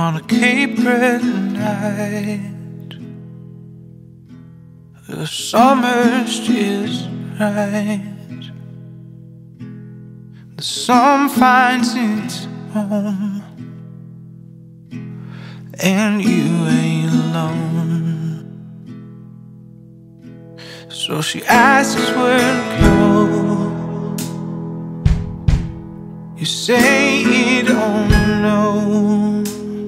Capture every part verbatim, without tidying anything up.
on a Cape Breton night. The summer's just right. The sun finds its home, and you ain't alone. So she asks where to go. You say you don't know.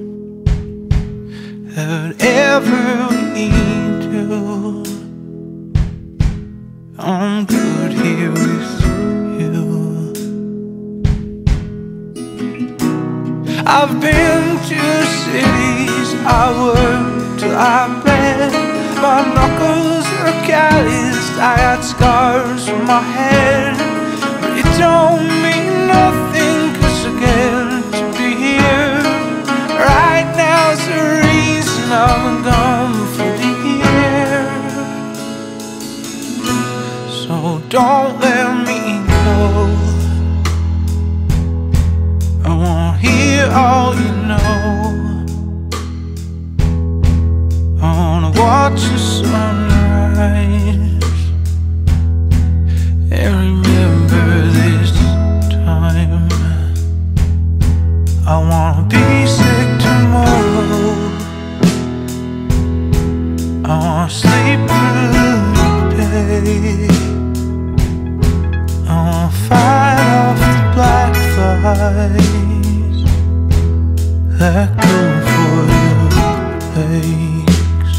Whatever we do, I'm good here with you. I've been to cities, I worked till I bled. My knuckles are calloused, I got scars on my head. But it don't mean nothing, 'cause I get to be here. Right now's the reason I'm gone for the year. So don't let me go. I wanna hear all you know. I wanna watch the sunrise and remember this time. I wanna be sick tomorrow. I wanna sleep through the day. I wanna fight off the black flies that go for your legs.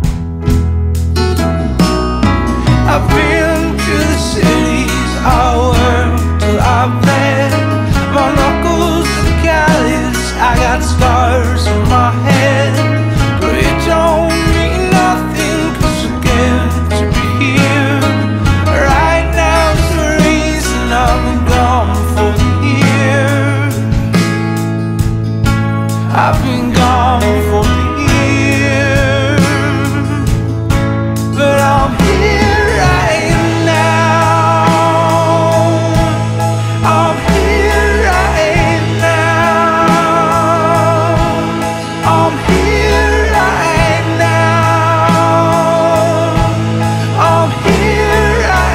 I've been to the cities, I worked till I bled. My knuckles are calloused, I got scars on my head. But it don't mean nothing, 'cause I get to be here. Right now's the reason I'm gone for the year. I've been gone for the year, but I'm here right now. I'm here right now. I'm here right now. I'm here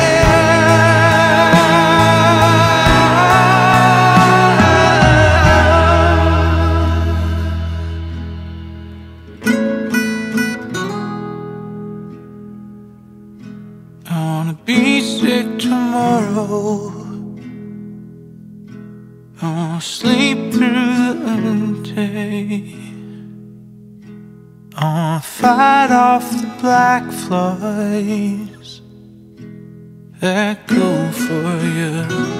I wanna be sick tomorrow. I wanna sleep through the day. I wanna fight off the black flies that go for you.